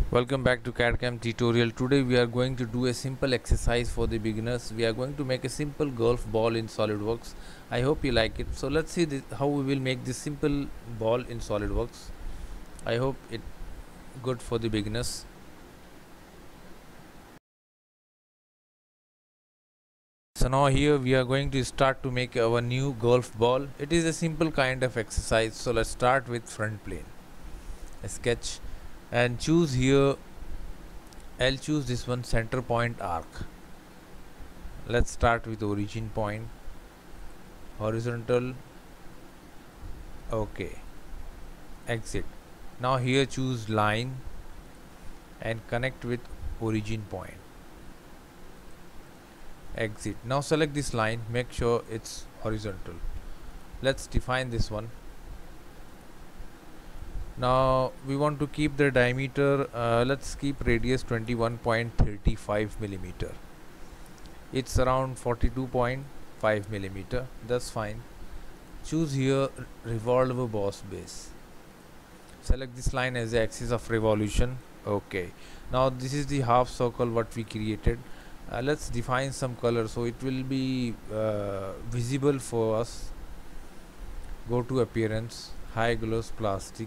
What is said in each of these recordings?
Welcome back to CAD/CAM tutorial. Today we are going to do a simple exercise for the beginners. We are going to make a simple golf ball in SolidWorks. I hope you like it. So let's see how we will make this simple ball in SolidWorks. I hope it good for the beginners. So now here we are going to start to make our new golf ball. It is a simple kind of exercise. So let's start with front plane. A sketch and choose here. I'll choose this one, center point arc. Let's start with origin point, horizontal, okay, exit. Now here choose line and connect with origin point, exit. Now select this line, make sure it's horizontal. Let's define this one. Now we want to keep the diameter, let's keep radius 21.35 millimeter. It's around 42.5 millimeter. That's fine. Choose here revolve boss base. Select this line as the axis of revolution. Okay. Now this is the half circle what we created. Let's define some color so it will be visible for us. Go to appearance, high gloss plastic.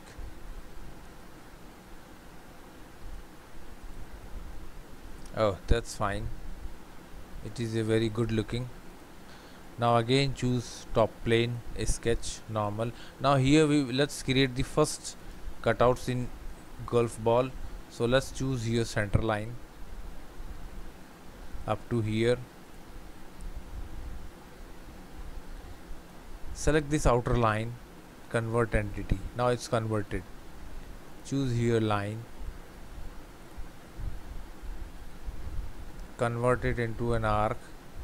Oh, that's fine. It is a very good looking. Now again choose top plane, a sketch, normal. Now here let's create the first cutouts in golf ball. So let's choose here center line up to here. Select this outer line, convert entity. Now it's converted. Choose here line, convert it into an arc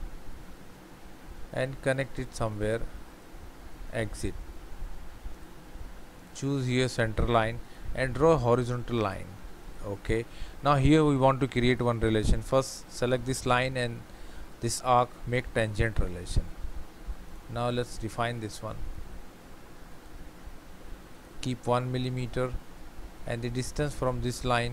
and connect it somewhere, exit. Choose here center line and draw a horizontal line. Okay, now here we want to create one relation. First select this line and this arc, make tangent relation. Now let's define this one. Keep 1 millimeter and the distance from this line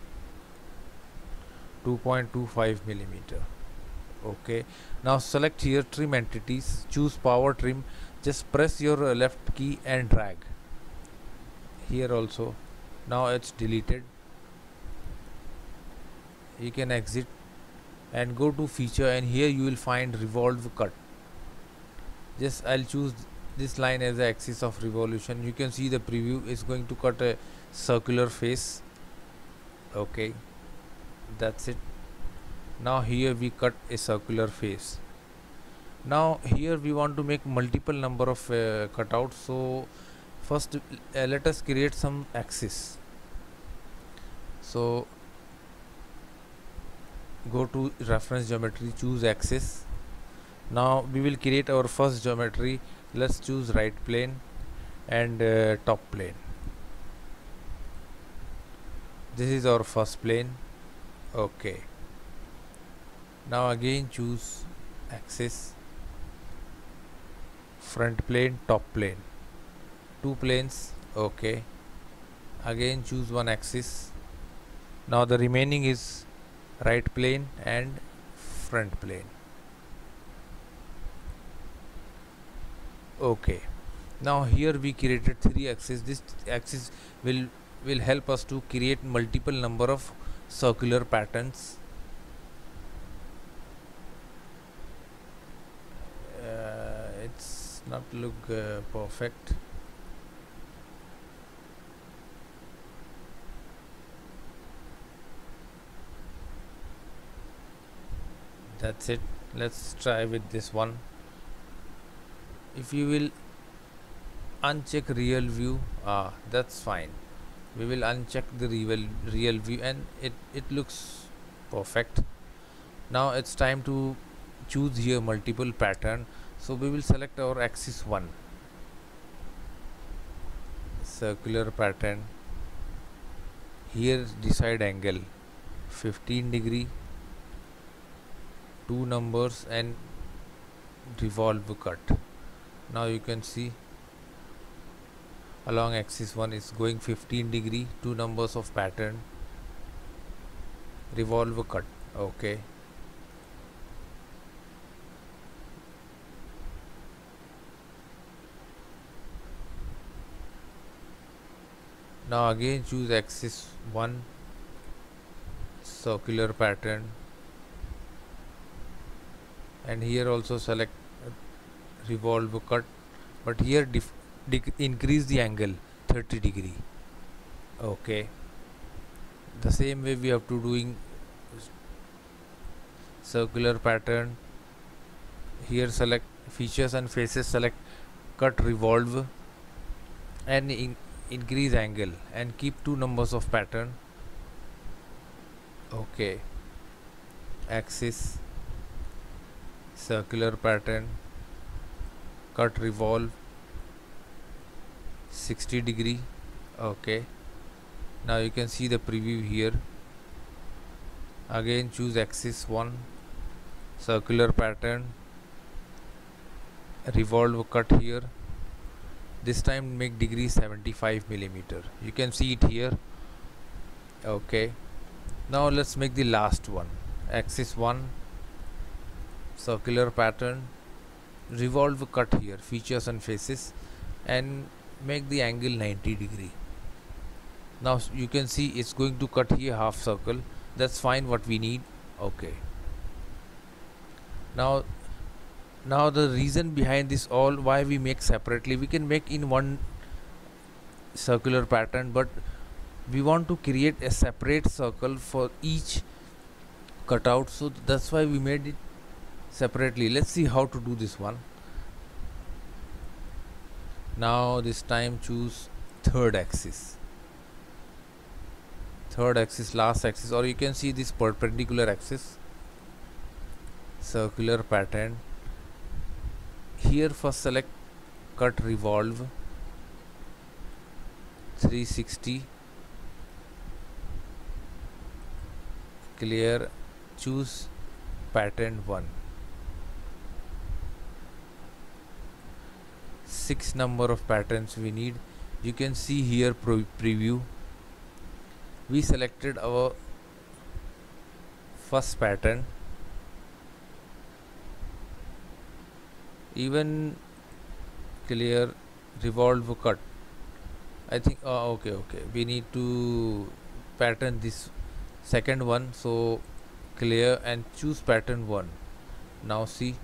2.25 millimeter. Okay, now select here trim entities, choose power trim, just press your left key and drag here also. Now it's deleted. You can exit and go to feature and here you will find revolve cut. Just I'll choose this line as the axis of revolution. You can see the preview is going to cut a circular face. Okay, that's it. Now here we cut a circular face. Now here we want to make multiple number of cutouts. So first let us create some axis. So go to reference geometry, choose axis. Now we will create our first geometry. Let's choose right plane and top plane. This is our first plane. Okay, now again choose axis, front plane, top plane, two planes. Okay, again choose one axis. Now the remaining is right plane and front plane. Okay, now here we created three axes. This axis will help us to create multiple number of circular patterns. It's not look perfect. That's it. Let's try with this one. If you will uncheck real view, that's fine. We will uncheck the real view and it looks perfect. Now it's time to choose here multiple pattern. So we will select our axis 1, circular pattern. Here decide angle 15 degree, two numbers and revolve cut. Now you can see along axis 1 is going 15 degree, two numbers of pattern, revolve cut. Okay, now again choose axis 1, circular pattern, and here also select revolve cut, but here increase the angle 30 degree. Okay, the same way we have to doing circular pattern. Here select features and faces, select cut revolve, and increase angle, and keep two numbers of pattern. Okay, axis, circular pattern, cut revolve 60 degree. Okay, now you can see the preview here. Again choose axis 1, circular pattern, revolve cut here. This time make degree 75 millimeter. You can see it here. Okay, now let's make the last one. Axis 1, circular pattern, revolve cut here, features and faces, and make the angle 90 degree. Now you can see it's going to cut here half circle. That's fine, what we need. Okay, now the reason behind this all, why we make separately, we can make in one circular pattern, but we want to create a separate circle for each cutout, so that's why we made it separately. Let's see how to do this one. Now this time choose third axis, last axis, or you can see this perpendicular axis, circular pattern. Here first select cut revolve 360, clear, choose pattern 1. 6 number of patterns we need. You can see here preview. We selected our first pattern. Even clear revolve cut. I think okay, we need to pattern this second one, so clear and choose pattern 1. Now see,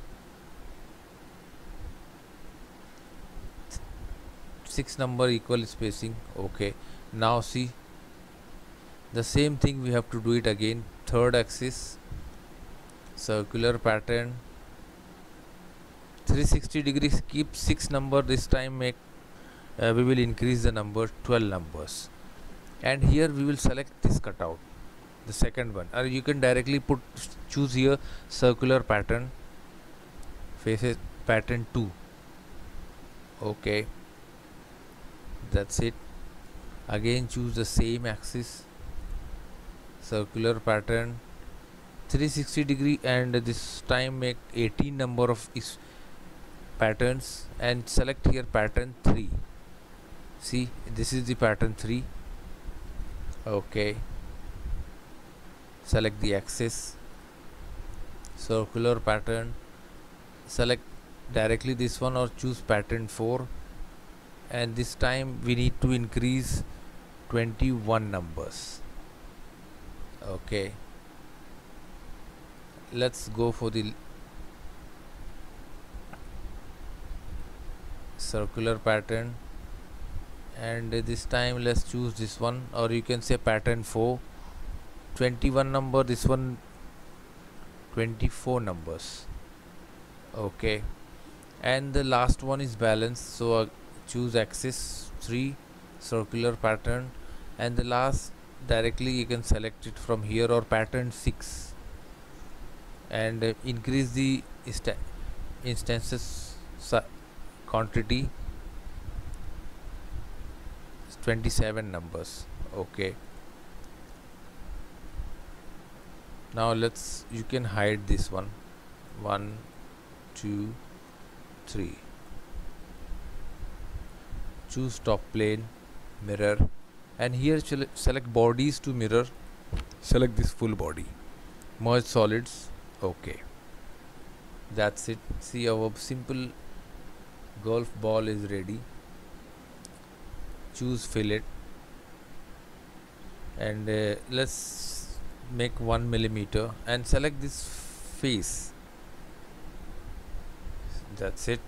6 number equal spacing. Okay, now see the same thing, we have to do it again. Third axis, circular pattern 360 degrees, keep 6 number. This time make we will increase the number 12 numbers, and here we will select this cutout, the second one, or you can directly choose here circular pattern, faces pattern 2. Okay, that's it. Again choose the same axis, circular pattern 360 degree, and this time make 18 number of patterns, and select here pattern 3. See, this is the pattern 3. Okay, select the axis, circular pattern, select directly this one, or choose pattern 4, and this time we need to increase 21 numbers. Okay, let's go for the circular pattern, and this time let's choose this one, or you can say pattern 4. 21 number, this one 24 numbers. Okay, and the last one is balanced, so choose axis 3, circular pattern, and the last directly you can select it from here, or pattern 6, and increase the instances quantity 27 numbers. Okay, now you can hide this one. 1 2 3, choose top plane, mirror, and here select bodies to mirror. select this full body, merge solids. Okay, that's it. See, our simple golf ball is ready. Choose fillet, and let's make 1 mm and select this face. That's it.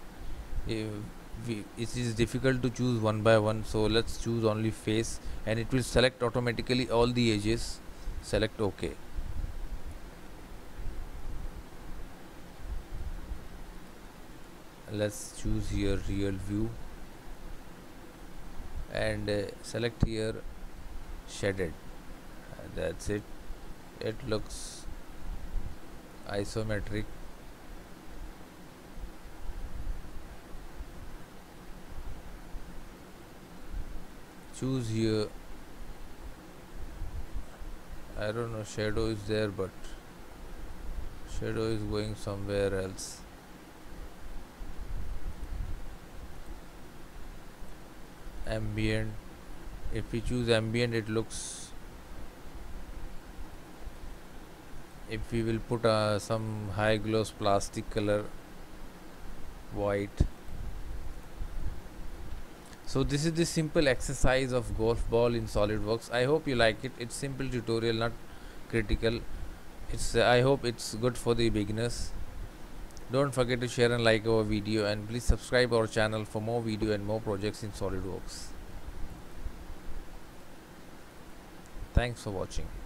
It is difficult to choose one by one, so let's choose only face, and it will select automatically all the edges. Select OK. Let's choose here real view, and select here shaded. That's it. It looks isometric. Choose here, I don't know, shadow is there, but shadow is going somewhere else. Ambient, if we choose ambient, it looks, if we will put some high gloss plastic color, white. So this is the simple exercise of golf ball in SolidWorks. I hope you like it. It's simple tutorial, not critical. It's I hope it's good for the beginners. Don't forget to share and like our video, and please subscribe our channel for more video and more projects in SolidWorks. Thanks for watching.